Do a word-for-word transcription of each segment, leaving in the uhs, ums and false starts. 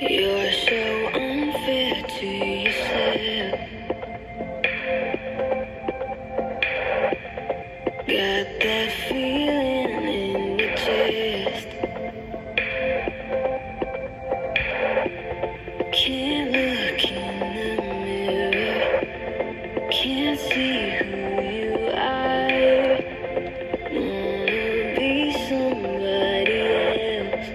You're so unfair to yourself. Got that feeling in your chest. Can't look in the mirror. Can't see who you are. Wanna be somebody else.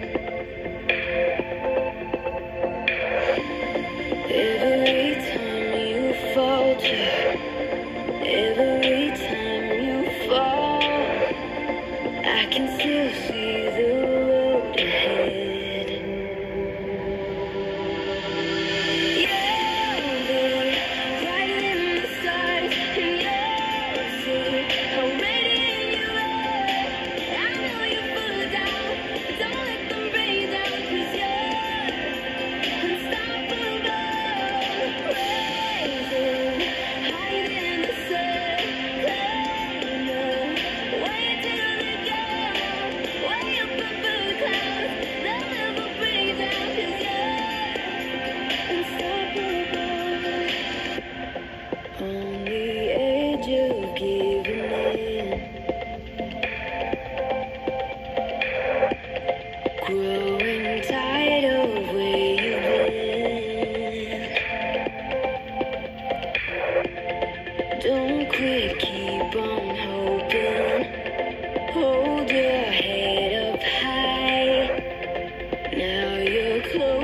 Every time you falter, every time you fall, I can still see the road ahead. You'll be brighter than the stars, and you'll see how radiant you are. I know you're full of doubt, but don't let them bring you down, 'cause you're unstoppable. Rising higher than the sun, climbing way to the ground, way up above the clouds. They'll never bring you down, 'cause you're unstoppable. On the edge of giving in, growing tired of where you've been. Don't quit, keep on hoping. Hold your head up high. Now you're close.